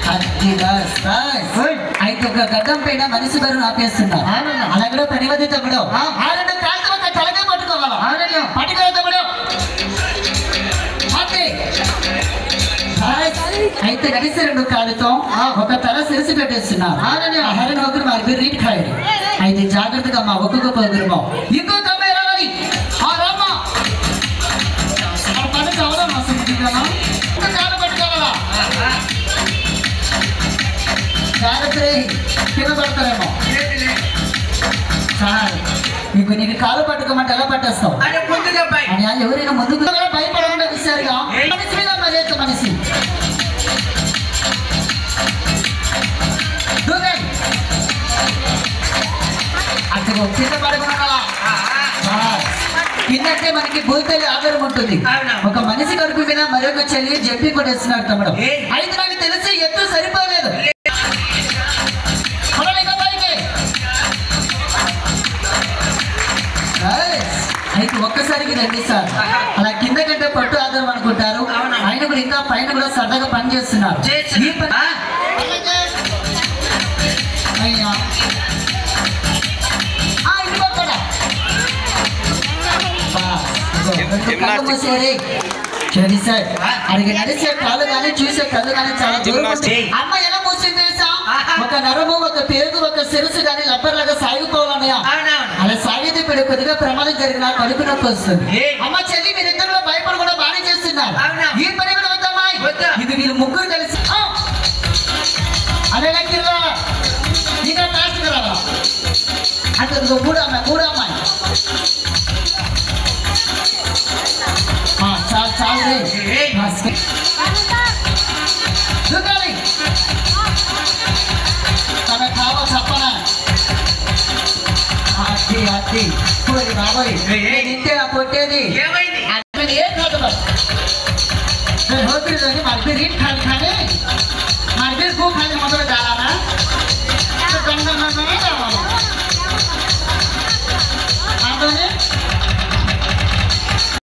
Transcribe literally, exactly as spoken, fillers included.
అయితే ఒక గడ్డం పైన మనిషి బరువు ఆపేస్తున్నా అలా కూడా పనివది తమ్ముడు ఆరెండు కాళ్ళతో ఒక తలకే పట్టుకోవాలా పట్టుకోవాలి తమ్ముడు అయితే నడిసి రెండు కాళ్ళతో ఒక తల సిరిసి పెట్టేస్తున్నారు హరణ ఒకరు వారి రీట్ ఖాయరు అయితే జాగ్రత్తగా మా ఒక్కొక్క పోదురుమో ఇంకో తమ్మే రావాలి ఆ రామ్మ పని కావాలా మా సుమతికమ్మా ఇంకా కాలు పట్టుకోవాలా జాగ్రత్త కింద పడతారేమో చాలు నీకు నీకు కాలు పట్టుకోమంటే ఎలా పట్టేస్తావు అని ఎవరైనా ముందుకు భయపడకుండా విషయాలుగా మనిషి మీద మర్యాద మనిషి అసలు కింద పడుకున్నా కిందంటే మనకి భూతల్లి ఆధారం ఉంటుంది ఒక మనిషి కడుపు మీద మరొక చెల్లి జంపి కొట్టేస్తున్నాడు తమ్ముడు అయితే నాకు తెలిసి ఎత్తు సరిపోలేదు అయితే ఒక్కసారికి రండి సార్ అలా కింద కంటే పట్టు ఆధారం అనుకుంటారు ఆయన కూడా ఇంకా పైన కూడా సరదాగా పని చేస్తున్నారు అయ్యా అడిగి నడిచే కాళ్ళు కానీ చూసే కళ్ళు కానీ చాలా దూరం అమ్మ ఎలా కూర్చుంది తెలుసా ఒక నరము ఒక పేరు ఒక సిరుసు కానీ లబ్బర్లాగా సాగిపోవాలన్నయ్య అలా సాగితే ఇప్పుడు కొద్దిగా ప్రమాదం జరిగిన కడుపు నొప్పి వస్తుంది అమ్మ చెల్లి మీరిద్దరు భయపడకుండా బాగానే చేస్తున్నారు ఈ పని కూడా వద్దమ్మా ఇది వీళ్ళు ముగ్గురు కలిసి అదే లెక్కరా ఇంకా లాస్ట్ రావా అంటే మూడు అమ్మాయి మూడు అమ్మాయి చాలు చాలు తన కావా చెప్పనా అది అది బాబాయ్ ఇంతే కొట్టేది ఏ కాదు హోటల్ మరి రీట్ ఖాన్ ఖాన్